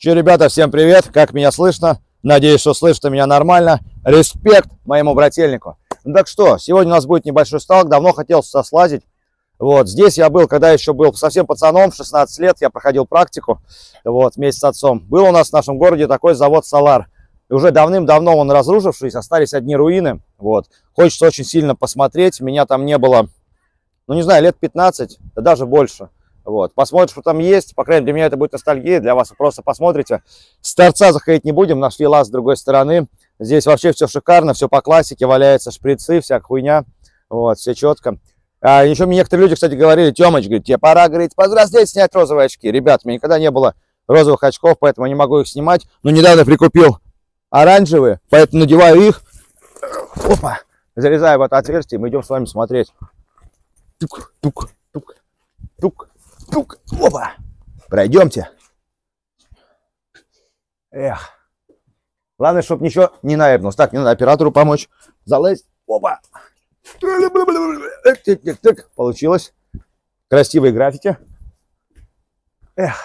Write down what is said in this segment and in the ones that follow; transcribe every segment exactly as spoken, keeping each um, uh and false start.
Че, ребята, всем привет, как меня слышно? Надеюсь, что слышно меня нормально. Респект моему брательнику. Ну так что, сегодня у нас будет небольшой сталк, давно хотел сюда слазить. Вот, здесь я был, когда еще был совсем пацаном, шестнадцать лет, я проходил практику, вот, вместе с отцом. Был у нас в нашем городе такой завод «Солар». И уже давным-давно он разрушившись, остались одни руины, вот. Хочется очень сильно посмотреть, меня там не было, ну не знаю, лет пятнадцать, да даже больше. Вот, посмотрим, что там есть, по крайней мере, для меня это будет ностальгия, для вас вы просто посмотрите. С торца заходить не будем, нашли лаз с другой стороны. Здесь вообще все шикарно, все по классике, валяются шприцы, вся хуйня, вот, все четко. А еще мне некоторые люди, кстати, говорили: Тёмыч, говорит, тебе пора, говорит, повзрослеть, снять розовые очки. Ребят, у меня никогда не было розовых очков, поэтому не могу их снимать, но недавно прикупил оранжевые, поэтому надеваю их, опа, залезаю в это отверстие, мы идем с вами смотреть. Тук, тук, тук, тук. Тук, опа, пройдемте. Эх, главное, чтобы ничего не наебнулось. Так, мне надо оператору помочь. Залезть, опа. Тык-тык-тык. Получилось. Красивые граффити. Эх,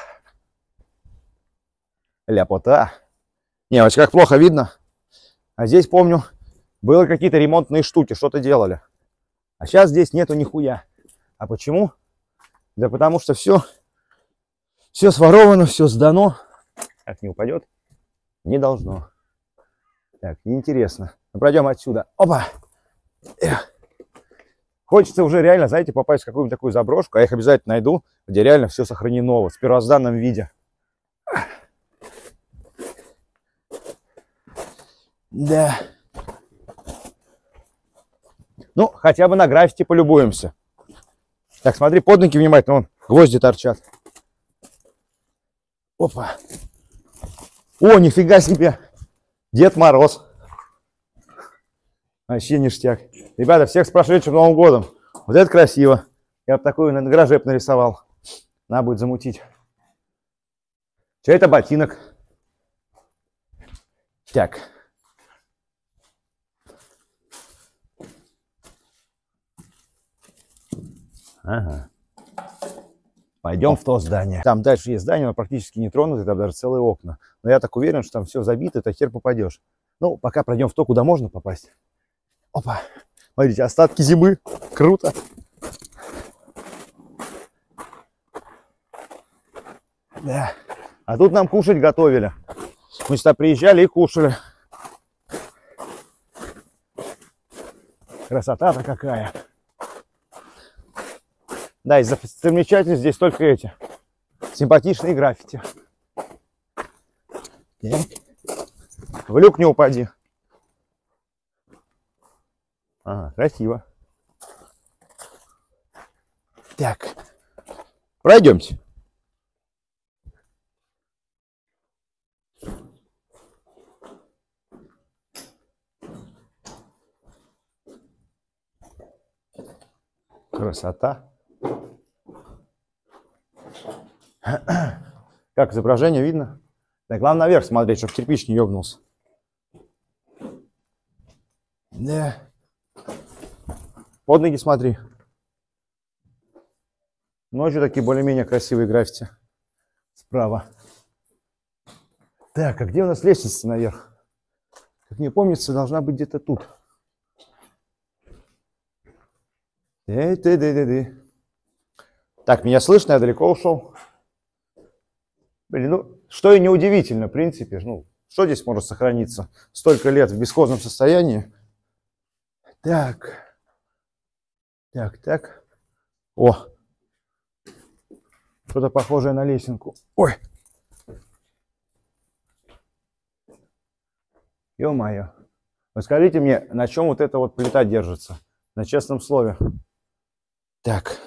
ляпота. Не, в очках плохо видно. А здесь, помню, было какие-то ремонтные штуки, что-то делали. А сейчас здесь нету нихуя. А почему? Да потому что все, все своровано, все сдано. Так, не упадет? Не должно. Так, неинтересно. Ну, пройдем отсюда. Опа! Эх. Хочется уже реально, знаете, попасть в какую-нибудь такую заброшку, а я их обязательно найду, где реально все сохранено в первозданном виде. Да. Ну, хотя бы на граффити полюбуемся. Так, смотри, под ноги внимательно, вон, гвозди торчат. Опа. О, нифига себе. Дед Мороз. Вообще ништяк. Ребята, всех с прошедшим Новым годом. Вот это красиво. Я вот такую на гараже нарисовал. Надо будет замутить. Че это ботинок? Так. Ага. Пойдем в то здание. Там дальше есть здание, но практически не тронуто, там даже целые окна. Но я так уверен, что там все забито, то хер попадешь. Ну, пока пройдем в то, куда можно попасть. Опа. Смотрите, остатки зимы. Круто. Да. А тут нам кушать готовили. Мы сюда приезжали и кушали. Красота-то какая. Да, из-за замечательных здесь только эти симпатичные граффити. Так. В люк не упади. Ага, красиво. Так, пройдемте. Красота. Как изображение видно? Так, главное наверх смотреть, чтобы кирпич не ёбнулся. Да. Под ноги смотри. Ночью такие более-менее красивые граффити. Справа. Так, а где у нас лестница наверх? Как мне помнится, должна быть где-то тут. Так, меня слышно? Я далеко ушел. Блин, ну, что и неудивительно, в принципе. Ну, что здесь может сохраниться столько лет в бесхозном состоянии? Так. Так, так. О! Что-то похожее на лесенку. Ой! Ё-моё. Вы скажите мне, на чем вот эта вот плита держится? На честном слове. Так.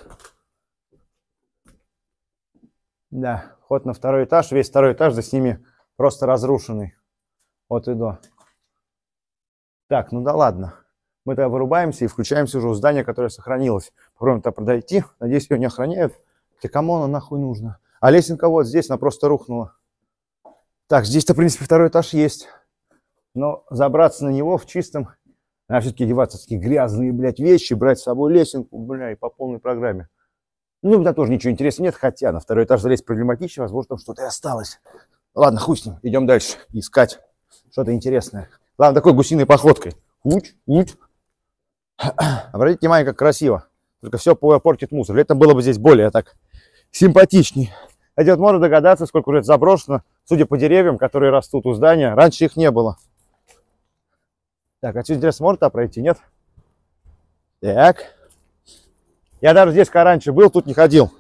Да, ход на второй этаж. Весь второй этаж за с ними просто разрушенный. От и до. Так, ну да ладно. Мы тогда вырубаемся и включаемся уже в здание, которое сохранилось. Попробуем туда подойти. Надеюсь, ее не охраняют. Хотя кому оно нахуй нужно? А лесенка вот здесь, она просто рухнула. Так, здесь-то, в принципе, второй этаж есть. Но забраться на него в чистом... А все-таки деваться в такие грязные, блядь, вещи, брать с собой лесенку, бля, и по полной программе. Ну, да тоже ничего интересного нет, хотя на второй этаж залезть проблематично, возможно, там что-то и осталось. Ладно, хуй с ним. Идем дальше. Искать что-то интересное. Главное, такой гусиной походкой. Уч, уч. Обратите внимание, как красиво. Только все портит мусор. Летом было бы здесь более так симпатичней. Хотя вот можно догадаться, сколько уже это заброшено, судя по деревьям, которые растут у здания. Раньше их не было. Так, отсюда, интересно, можно пройти, нет? Так. Я даже здесь, когда раньше был, тут не ходил.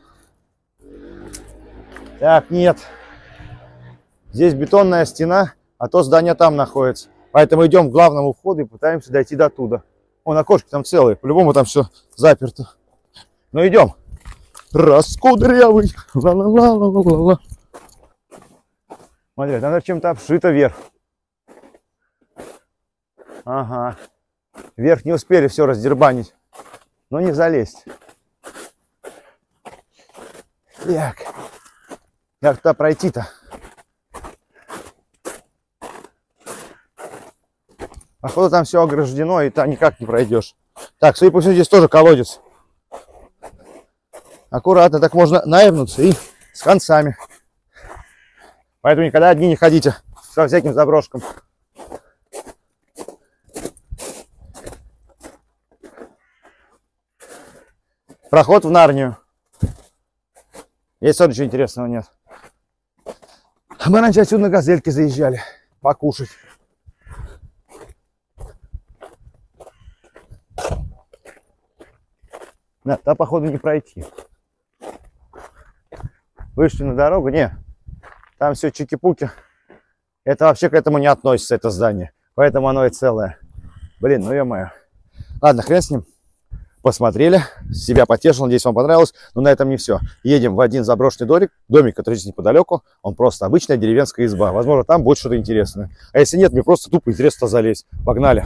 Так, нет. Здесь бетонная стена, а то здание там находится. Поэтому идем к главному входу и пытаемся дойти до туда. Вон, окошки там целые. По-любому там все заперто. Ну, идем. Раскудрявый. Ла-ла-ла-ла-ла-ла. Смотри, там чем-то обшито вверх. Ага. Вверх не успели все раздербанить. Но не залезть. Так. Как туда пройти-то? Походу там все ограждено, и там никак не пройдешь. Так, судя по всему, здесь тоже колодец. Аккуратно, так можно наебнуться и с концами. Поэтому никогда одни не ходите со всяким заброшкам. Проход в Нарнию. Есть что ничего интересного нет. Мы раньше отсюда на газельке заезжали покушать. Да, там, походу, не пройти. Вышли на дорогу? Не. Там все чики-пуки. Это вообще к этому не относится, это здание. Поэтому оно и целое. Блин, ну ё-моё. Ладно, хрен с ним. Посмотрели, себя потешил, надеюсь, вам понравилось. Но на этом не все. Едем в один заброшенный домик, домик, который здесь неподалеку. Он просто обычная деревенская изба. Возможно, там будет что-то интересное. А если нет, мне просто тупо интересно залезть. Погнали.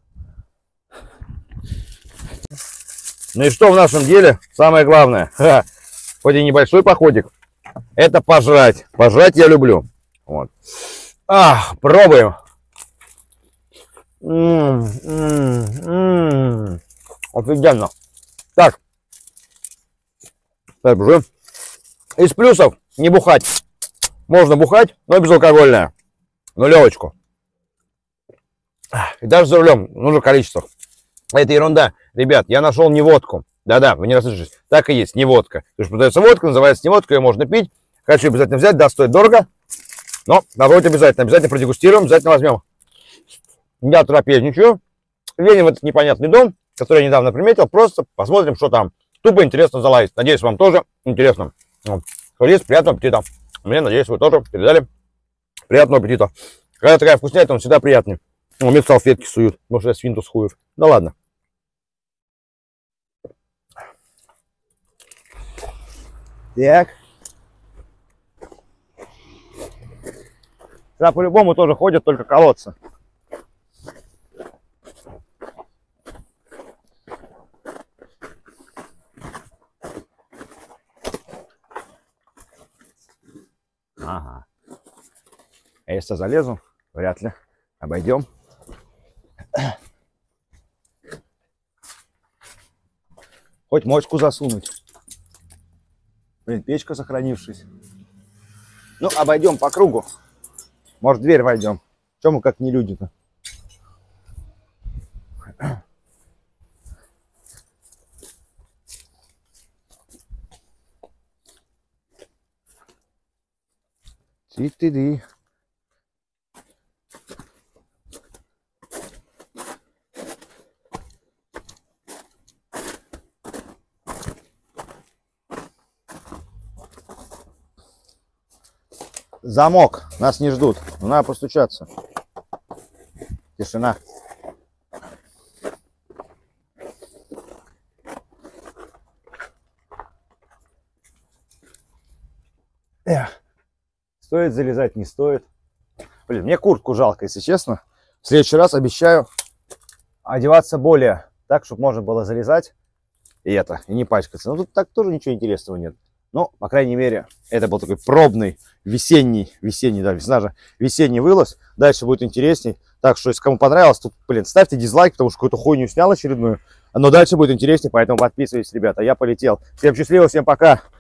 Ну и что в нашем деле? Самое главное, ха, хоть и небольшой походик, это пожрать. Пожрать я люблю. Вот. А, пробуем. М -м -м -м. Офигенно. Так. Так, уже. Из плюсов не бухать. Можно бухать, но безалкогольное. Нулевочку. И даже за рулем нужно количество. Это ерунда. Ребят, я нашел не водку. Да-да, вы не расслышались. Так и есть, не водка. То есть продается водка, называется не водка, ее можно пить. Хочу обязательно взять, да, стоит дорого. Но народ обязательно, обязательно продегустируем, обязательно возьмем. Я трапезничаю. Едем в этот непонятный дом, который я недавно приметил. Просто посмотрим, что там. Тупо интересно залазить. Надеюсь, вам тоже интересно. Есть, приятного аппетита. Мне, надеюсь, вы тоже передали приятного аппетита. Когда такая вкуснятина, он всегда приятный. Ну, мне салфетки суют. Может, я свинтус хуев. Да ладно. Так. Сюда по-любому тоже ходят только колодцы. Ага. А если залезу, вряд ли. Обойдем. Хоть мочку засунуть. Блин, печка сохранившись. Ну, обойдем по кругу. Может, в дверь войдем. Чем мы как не люди-то? Ти-ти-ди. Замок. Нас не ждут. Но надо постучаться. Тишина. Эх. Стоит залезать, не стоит. Блин, мне куртку жалко, если честно. В следующий раз обещаю одеваться более так, чтобы можно было залезать и это, и не пачкаться. Но тут так тоже ничего интересного нет. Ну, по крайней мере, это был такой пробный весенний, весенний, да, весна же, весенний вылаз. Дальше будет интересней. Так что, если кому понравилось, тут, блин, ставьте дизлайк, потому что какую-то хуйню снял очередную. Но дальше будет интересней, поэтому подписывайтесь, ребята. Я полетел. Всем счастливо, всем пока.